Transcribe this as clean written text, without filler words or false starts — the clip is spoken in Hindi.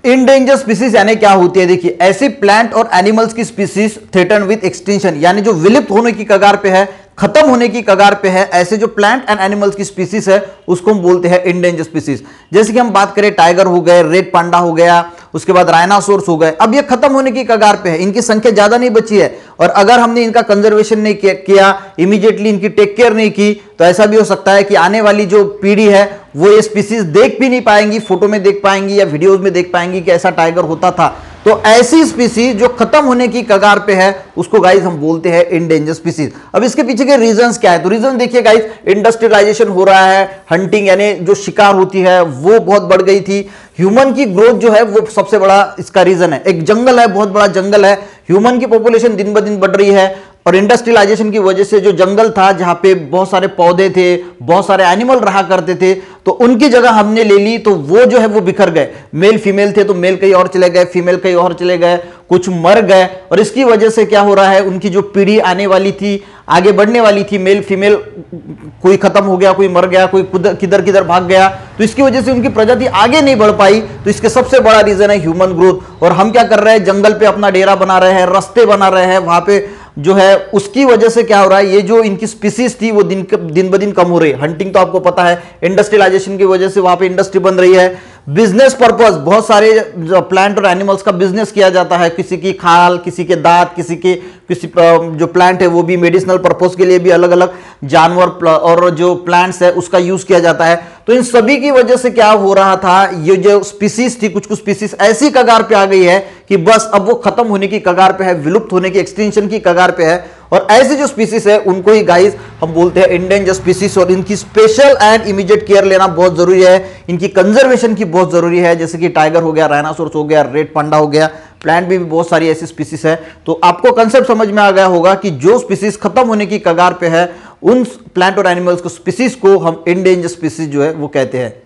इंडेंजर स्पीसीज यानी क्या होती है? देखिए, ऐसी प्लांट और एनिमल्स की स्पीसीज थ्रेटन विद एक्सटिंक्शन, यानी जो विलुप्त होने की कगार पे है, खत्म होने की कगार पे है, ऐसे जो प्लांट एंड एनिमल्स की स्पीसीज है उसको हम बोलते हैं इंडेंजर स्पीसीज। जैसे कि हम बात करें टाइगर हो गए, रेड पांडा हो गया, उसके बाद राइनासोर्स हो गए, अब ये खत्म होने की कगार पे है, इनकी संख्या ज्यादा नहीं बची है, और अगर हमने इनका कंजर्वेशन नहीं किया, इमीडिएटली इनकी टेक केयर नहीं की, तो ऐसा भी हो सकता है कि आने वाली जो पीढ़ी है वो ये स्पीसीज देख भी नहीं पाएंगी, फोटो में देख पाएंगी या वीडियोज में देख पाएंगी कि ऐसा टाइगर होता था। तो ऐसी स्पीसीज जो खत्म होने की कगार पे है उसको गाइस हम बोलते हैं इंडेंजर स्पीसीज। अब इसके पीछे के रीजंस क्या है? तो रीजन देखिए गाइस, इंडस्ट्रियलाइजेशन हो रहा है, हंटिंग यानी जो शिकार होती है वो बहुत बढ़ गई थी, ह्यूमन की ग्रोथ जो है वो सबसे बड़ा इसका रीजन है। एक जंगल है, बहुत बड़ा जंगल है, ह्यूमन की पॉपुलेशन दिन ब दिन बढ़ रही है, और इंडस्ट्रियलाइजेशन की वजह से जो जंगल था जहां पे बहुत सारे पौधे थे, बहुत सारे एनिमल रहा करते थे, तो उनकी जगह हमने ले ली, तो वो जो है वो बिखर गए। मेल फीमेल थे तो मेल कहीं और चले गए, फीमेल कहीं और चले गए, कुछ मर गए, और इसकी वजह से क्या हो रहा है, उनकी जो पीढ़ी आने वाली थी, आगे बढ़ने वाली थी, मेल फीमेल कोई खत्म हो गया, कोई मर गया, कोई किधर किधर भाग गया, तो इसकी वजह से उनकी प्रजाति आगे नहीं बढ़ पाई। तो इसके सबसे बड़ा रीजन है ह्यूमन ग्रोथ। और हम क्या कर रहे हैं, जंगल पे अपना डेरा बना रहे हैं, रास्ते बना रहे हैं, वहां पे जो है उसकी वजह से क्या हो रहा है, ये जो इनकी स्पीसीज थी वो दिन ब दिन कम हो रही है। हंटिंग तो आपको पता है, इंडस्ट्रियलाइजेशन की वजह से वहां पे इंडस्ट्री बन रही है, बिजनेस पर्पस, बहुत सारे प्लांट और एनिमल्स का बिजनेस किया जाता है, किसी की खाल, किसी के दांत, किसी जो प्लांट है वो भी मेडिसिनल पर्पस के लिए भी अलग अलग जानवर और जो प्लांट्स है उसका यूज किया जाता है। तो इन सभी की वजह से क्या हो रहा था, ये जो स्पीसीज थी, कुछ स्पीसीज ऐसी कगार पे आ गई है कि बस अब वो खत्म होने की कगार पे है, विलुप्त होने की, एक्सटिंक्शन की कगार पे है। और ऐसे जो स्पीसीज है उनको ही गाइस हम बोलते हैं इंडेंजर स्पीसीज, और इनकी स्पेशल एंड इमीडिएट केयर लेना बहुत जरूरी है, इनकी कंजर्वेशन की बहुत जरूरी है। जैसे कि टाइगर हो गया, राइनासोरस हो गया, रेड पांडा हो गया, प्लांट भी बहुत सारी ऐसी स्पीसीज है। तो आपको कंसेप्ट समझ में आ गया होगा कि जो स्पीसीज खत्म होने की कगार पे है उन प्लांट और एनिमल्स को, स्पीसीज को हम इंडेंजर स्पीसीज जो है वो कहते हैं।